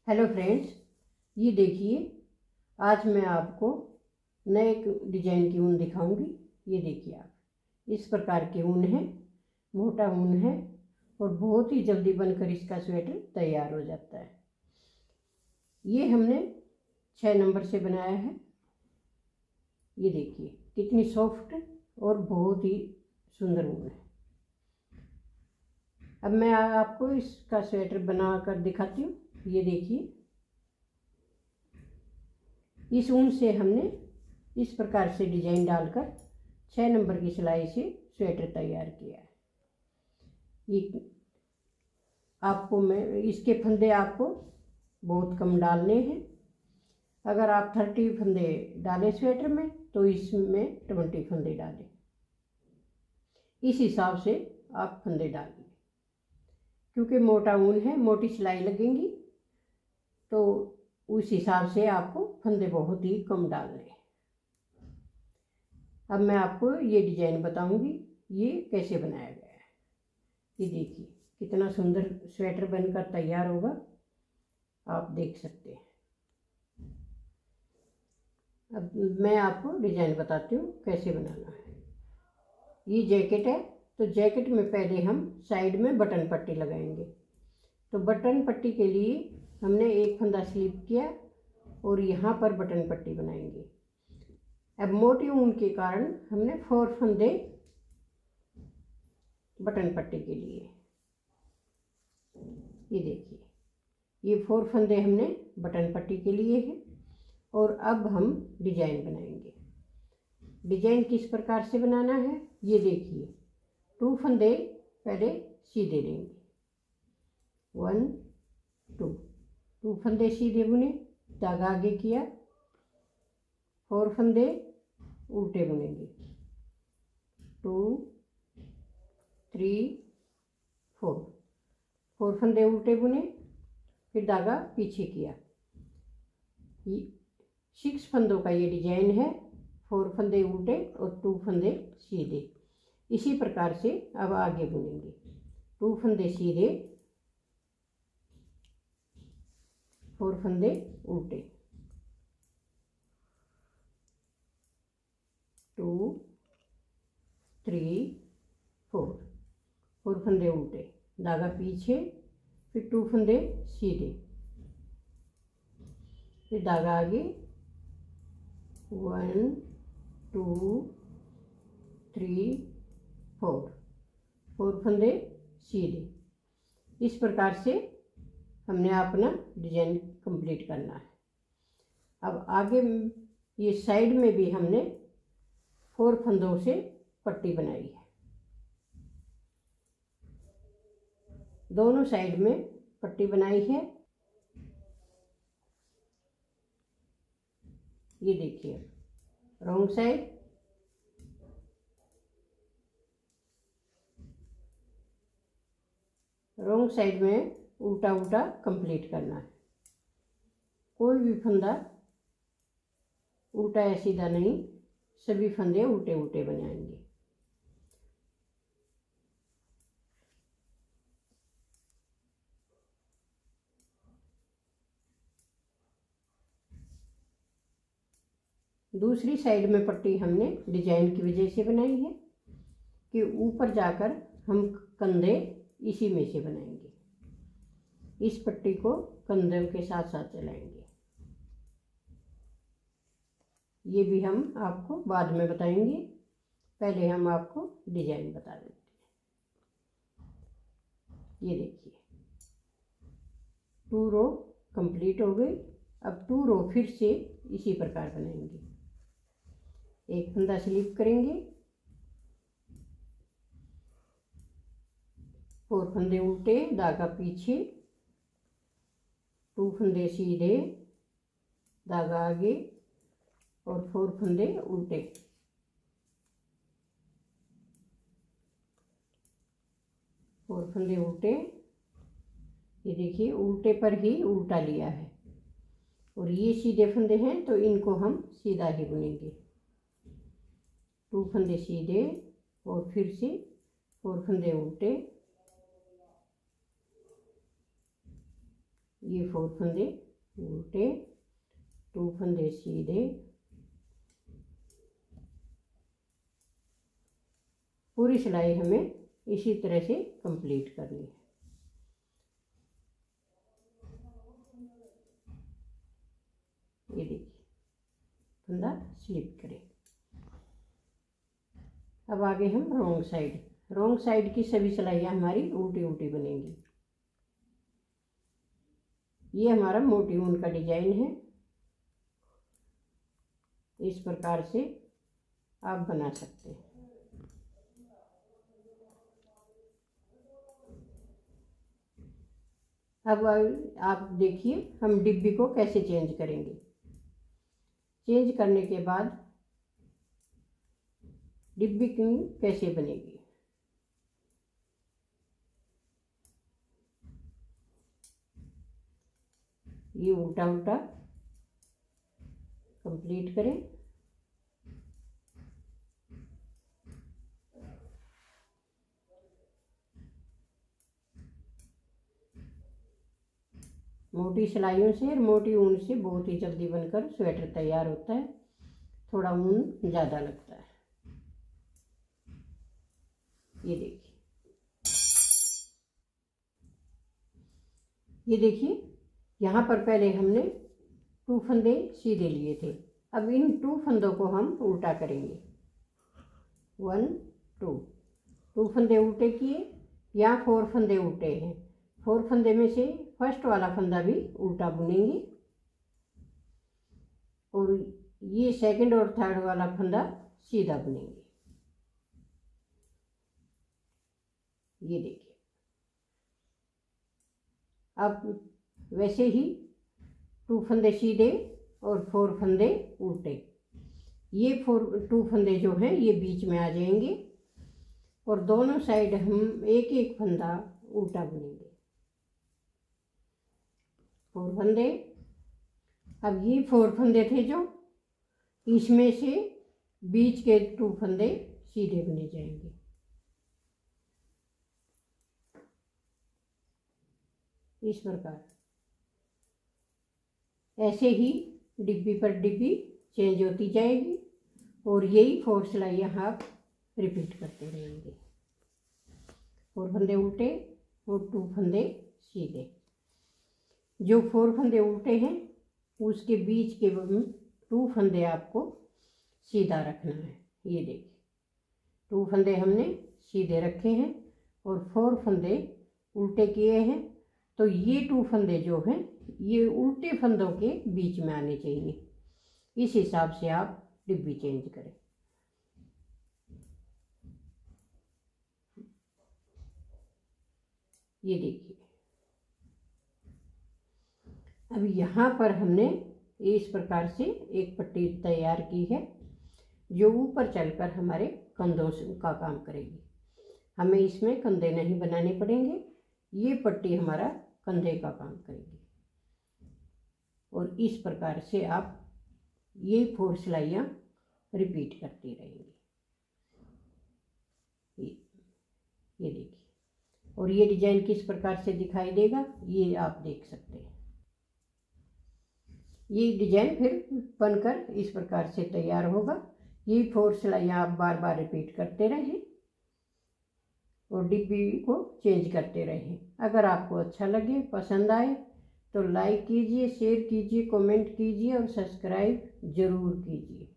Hello friends, ये देखिए आज मैं आपको नए डिजाइन की ऊन दिखाऊंगी। ये देखिए आप, इस प्रकार की ऊन है, मोटा ऊन है और बहुत ही जल्दी बनकर इसका स्वेटर तैयार हो जाता है। ये हमने 6 नंबर से बनाया है। ये देखिए कितनी सॉफ्ट और बहुत ही सुंदर ऊन है। अब मैं आपको इसका स्वेटर बना कर दिखाती हूँ। ये देखिए, इस ऊन से हमने इस प्रकार से डिजाइन डालकर 6 नंबर की सिलाई से स्वेटर तैयार किया है। ये आपको इसके फंदे आपको बहुत कम डालने हैं। अगर आप 30 फंदे डालें स्वेटर में तो इसमें 20 फंदे डालें। इस हिसाब से आप फंदे डालिए, क्योंकि मोटा ऊन है, मोटी सिलाई लगेंगी, तो उस हिसाब से आपको फंदे बहुत ही कम डालने हैं। अब मैं आपको ये डिजाइन बताऊंगी ये कैसे बनाया गया है। ये देखिए कितना सुंदर स्वेटर बनकर तैयार होगा, आप देख सकते हैं। अब मैं आपको डिजाइन बताती हूँ कैसे बनाना है। ये जैकेट है, तो जैकेट में पहले हम साइड में बटन पट्टी लगाएंगे। तो बटन पट्टी के लिए हमने एक फंदा स्लिप किया और यहाँ पर बटन पट्टी बनाएंगे। अब मोटी ऊन के कारण हमने 4 फंदे बटन पट्टी के लिए। ये देखिए, ये 4 फंदे हमने बटन पट्टी के लिए हैं। और अब हम डिजाइन बनाएंगे। डिजाइन किस प्रकार से बनाना है, ये देखिए। 2 फंदे पहले सीधे लेंगे, 1 2 फंदे सीधे बुने, धागा आगे किया, 4 फंदे उल्टे बुनेंगे, 2 3 4 फंदे उल्टे बुने, फिर धागा पीछे किया। 6 फंदों का ये डिजाइन है, 4 फंदे उल्टे और 2 फंदे सीधे। इसी प्रकार से अब आगे बुनेंगे। 2 फंदे सीधे, 4 फंदे उल्टे, 2 3 4 फंदे उल्टे, धागा पीछे, फिर 2 फंदे सीधे, फिर धागा आगे, 1 2 3 4 फंदे सीधे। इस प्रकार से हमने अपना डिजाइन कंप्लीट करना है। अब आगे ये साइड में भी हमने 4 फंदों से पट्टी बनाई है। दोनों साइड में पट्टी बनाई है। ये देखिए, रॉन्ग साइड, रॉन्ग साइड में उल्टा उल्टा कंप्लीट करना है। कोई भी फंदा उल्टा या सीधा नहीं, सभी फंदे उल्टे उल्टे बनाएंगे। दूसरी साइड में पट्टी हमने डिजाइन की वजह से बनाई है कि ऊपर जाकर हम कंधे इसी में से बनाएंगे। इस पट्टी को कंधों के साथ साथ चलाएंगे। ये भी हम आपको बाद में बताएंगे, पहले हम आपको डिजाइन बता देते हैं। ये देखिए 2 रो कंप्लीट हो गई। अब 2 रो फिर से इसी प्रकार बनाएंगे। एक फंदा स्लिप करेंगे, 4 फंदे उल्टे, धागा पीछे, 2 फंदे सीधे, धागा आगे और 4 फंदे उल्टे, 4 फंदे उल्टे। ये देखिए उल्टे पर ही उल्टा लिया है और ये सीधे फंदे हैं, तो इनको हम सीधा ही बुनेंगे। 2 फंदे सीधे और फिर से 4 फंदे उल्टे। ये 4 फंदे उल्टे, 2 फंदे सीधे, पूरी सिलाई हमें इसी तरह से कंप्लीट करनी है। ये देखिए फंदा स्लिप करें। अब आगे हम रोंग साइड की सभी सिलाइयाँ हमारी उल्टी उल्टी बनेंगी। ये हमारा मोटी ऊन का डिजाइन है। इस प्रकार से आप बना सकते हैं। अब आप देखिए हम डिब्बी को कैसे चेंज करेंगे। चेंज करने के बाद डिब्बी कैसे बनेगी। ये उल्टा उल्टा कंप्लीट करें। मोटी सिलाइयों से और मोटी ऊन से बहुत ही जल्दी बनकर स्वेटर तैयार होता है। थोड़ा ऊन ज़्यादा लगता है। ये देखिए यहाँ पर पहले हमने 2 फंदे सीधे लिए थे। अब इन 2 फंदों को हम उल्टा करेंगे। 1 2 फंदे उल्टे किए। यहाँ 4 फंदे उल्टे हैं। 4 फंदे में से फर्स्ट वाला फंदा भी उल्टा बुनेंगे और ये सेकंड और थर्ड वाला फंदा सीधा बुनेंगे। ये देखिए अब वैसे ही 2 फंदे सीधे और 4 फंदे उल्टे। ये 2 फंदे जो हैं ये बीच में आ जाएंगे और दोनों साइड हम एक एक फंदा उल्टा बुनेंगे। 4 फंदे। अब ये 4 फंदे थे जो, इसमें से बीच के 2 फंदे सीधे बुने जाएंगे। इस प्रकार ऐसे ही डिब्बी पर डिब्बी चेंज होती जाएगी और यही 4 सिलाइयाँ आप रिपीट करते रहेंगे। 4 फंदे उल्टे और 2 फंदे सीधे। जो 4 फंदे उल्टे हैं उसके बीच के 2 फंदे आपको सीधा रखना है। ये देखिए 2 फंदे हमने सीधे रखे हैं और 4 फंदे उल्टे किए हैं। तो ये 2 फंदे जो हैं ये उल्टे फंदों के बीच में आने चाहिए। इस हिसाब से आप डिब्बी चेंज करें। ये देखिए अब यहाँ पर हमने इस प्रकार से एक पट्टी तैयार की है जो ऊपर चलकर हमारे कंधों का काम करेगी। हमें इसमें कंधे नहीं बनाने पड़ेंगे। ये पट्टी हमारा कंधे का काम करेगी और इस प्रकार से आप ये 4 सिलाइयाँ रिपीट करती रहेंगी। ये देखिए और ये डिजाइन किस प्रकार से दिखाई देगा ये आप देख सकते हैं। ये डिजाइन फिर बनकर इस प्रकार से तैयार होगा। ये 4 सिलाइयाँ आप बार बार रिपीट करते रहें और डिब्बी को चेंज करते रहें। अगर आपको अच्छा लगे, पसंद आए तो लाइक कीजिए, शेयर कीजिए, कमेंट कीजिए और सब्सक्राइब ज़रूर कीजिए।